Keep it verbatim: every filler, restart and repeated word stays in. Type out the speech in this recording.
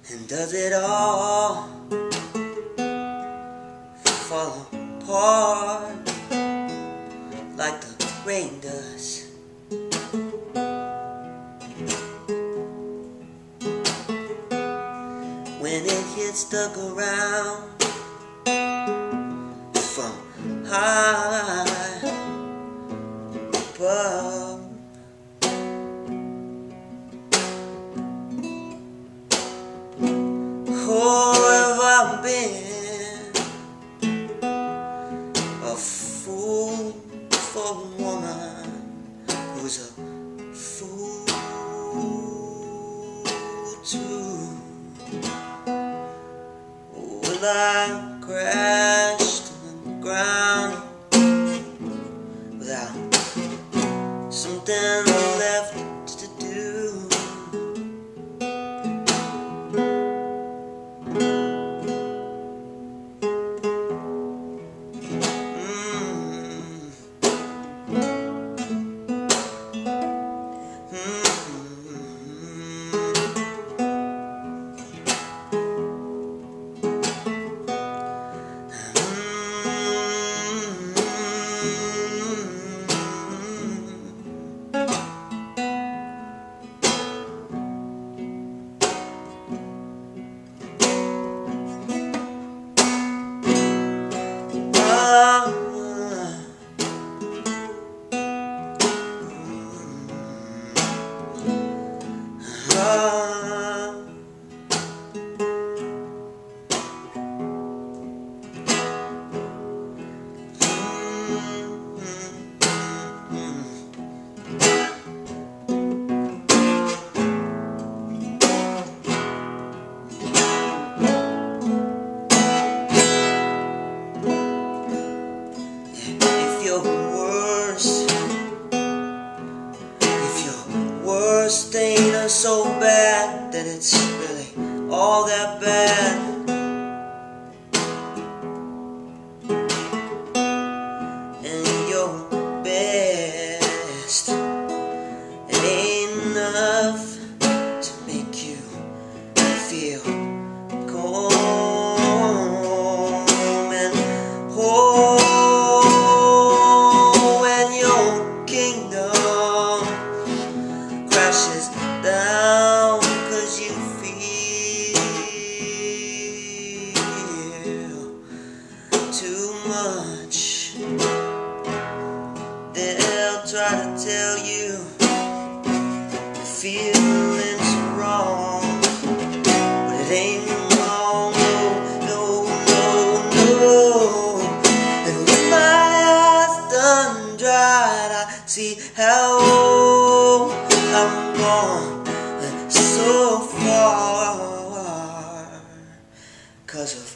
And does it all fall apart like the rain does? When it hits the ground from high above. Oh, have I been a fool for a woman who's a fool too? Will I crash to the ground without something left to do? Worst ain't so bad that it's really all that bad. And your best, it ain't enough to make you feel calm and whole when your kingdom crashes down, 'cause you feel too much. They'll try to tell you the feeling's wrong, but it ain't wrong, no, no, no, no. And when my eyes done dried, I see how I'm gone so far 'cause of